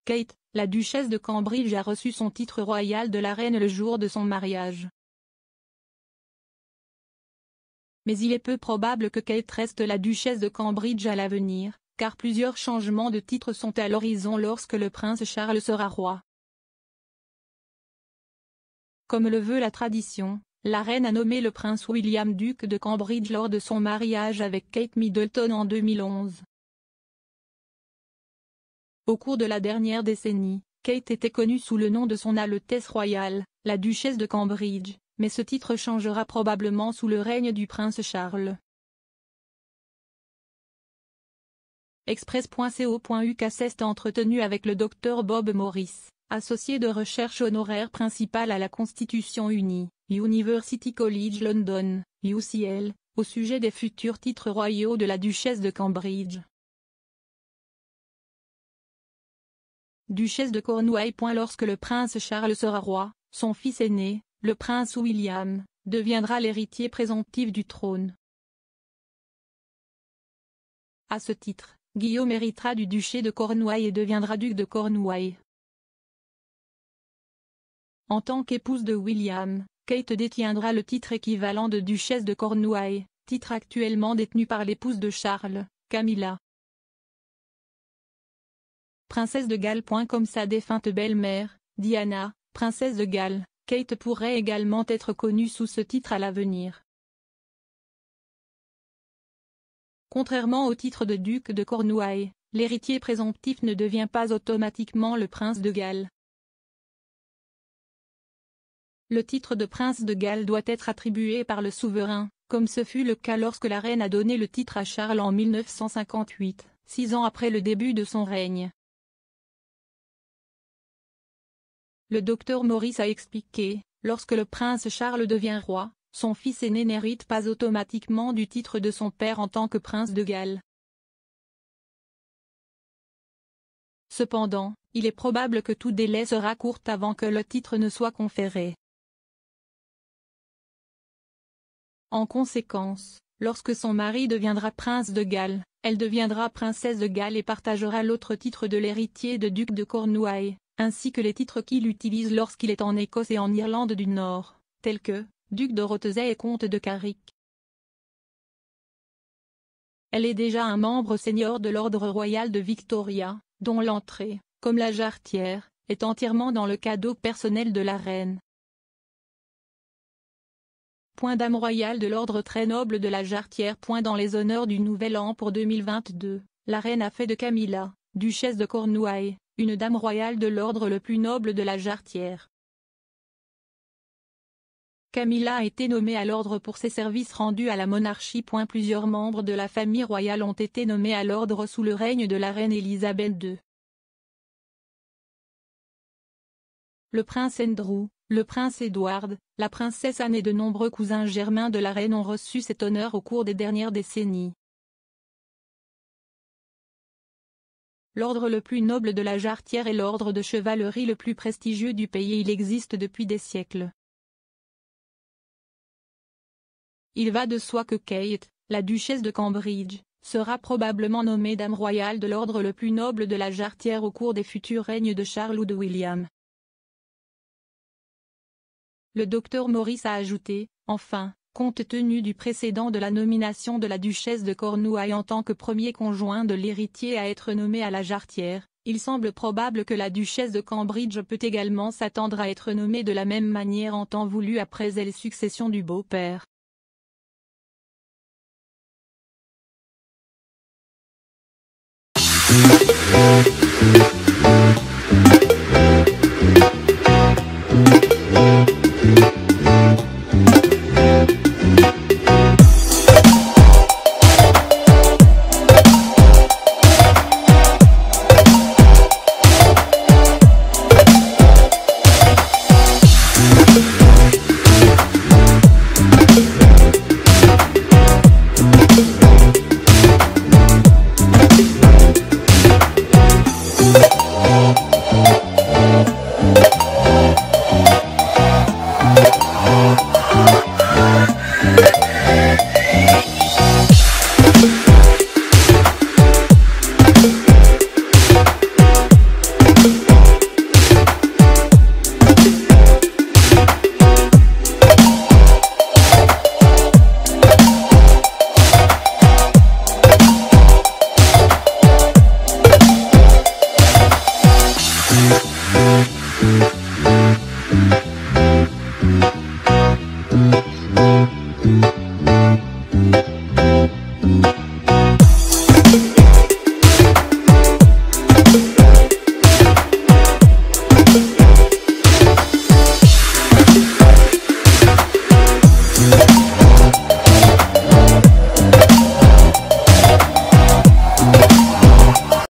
Kate, la duchesse de Cambridge a reçu son titre royal de la reine le jour de son mariage. Mais il est peu probable que Kate reste la duchesse de Cambridge à l'avenir, car plusieurs changements de titre sont à l'horizon lorsque le prince Charles sera roi. Comme le veut la tradition, la reine a nommé le prince William duc de Cambridge lors de son mariage avec Kate Middleton en 2011. Au cours de la dernière décennie, Kate était connue sous le nom de Son Altesse royale, la duchesse de Cambridge, mais ce titre changera probablement sous le règne du prince Charles. Express.co.uk s'est entretenu avec le Dr Bob Morris, associé de recherche honoraire principal à la Constitution Unie, University College London, UCL, au sujet des futurs titres royaux de la duchesse de Cambridge. Duchesse de Cornouailles. Lorsque le prince Charles sera roi, son fils aîné, le prince William, deviendra l'héritier présomptif du trône. À ce titre, Guillaume héritera du duché de Cornouailles et deviendra duc de Cornouailles. En tant qu'épouse de William, Kate détiendra le titre équivalent de duchesse de Cornouailles, titre actuellement détenu par l'épouse de Charles, Camilla. Princesse de Galles. Comme sa défunte belle-mère, Diana, princesse de Galles, Kate pourrait également être connue sous ce titre à l'avenir. Contrairement au titre de duc de Cornouailles, l'héritier présomptif ne devient pas automatiquement le prince de Galles. Le titre de prince de Galles doit être attribué par le souverain, comme ce fut le cas lorsque la reine a donné le titre à Charles en 1958, 6 ans après le début de son règne. Le docteur Morris a expliqué, lorsque le prince Charles devient roi, son fils aîné n'hérite pas automatiquement du titre de son père en tant que prince de Galles. Cependant, il est probable que tout délai sera court avant que le titre ne soit conféré. En conséquence, lorsque son mari deviendra prince de Galles, elle deviendra princesse de Galles et partagera l'autre titre de l'héritier de duc de Cornouailles, ainsi que les titres qu'il utilise lorsqu'il est en Écosse et en Irlande du Nord, tels que duc de Rothesay et comte de Carrick. Elle est déjà un membre senior de l'ordre royal de Victoria, dont l'entrée, comme la jarretière, est entièrement dans le cadeau personnel de la reine. Dame royale de l'ordre très noble de la jarretière. Dans les honneurs du Nouvel An pour 2022, la reine a fait de Camilla, duchesse de Cornouailles, une dame royale de l'ordre le plus noble de la jarretière. Camilla a été nommée à l'ordre pour ses services rendus à la monarchie. Plusieurs membres de la famille royale ont été nommés à l'ordre sous le règne de la reine Elisabeth II. Le prince Andrew, le prince Edward, la princesse Anne et de nombreux cousins germains de la reine ont reçu cet honneur au cours des dernières décennies. L'ordre le plus noble de la jarretière est l'ordre de chevalerie le plus prestigieux du pays et il existe depuis des siècles. Il va de soi que Kate, la duchesse de Cambridge, sera probablement nommée dame royale de l'ordre le plus noble de la jarretière au cours des futurs règnes de Charles ou de William. Le docteur Morris a ajouté, enfin, compte tenu du précédent de la nomination de la duchesse de Cornouailles en tant que premier conjoint de l'héritier à être nommé à la jarretière, il semble probable que la duchesse de Cambridge peut également s'attendre à être nommée de la même manière en temps voulu après elle succession du beau-père.